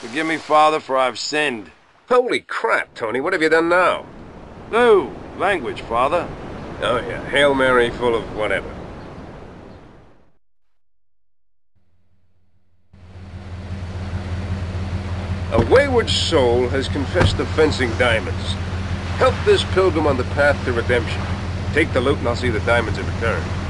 Forgive me, Father, for I've sinned. Holy crap, Tony, what have you done now? No, language, Father. Oh yeah, Hail Mary full of whatever. A wayward soul has confessed to fencing diamonds. Help this pilgrim on the path to redemption. Take the loot and I'll see the diamonds in return.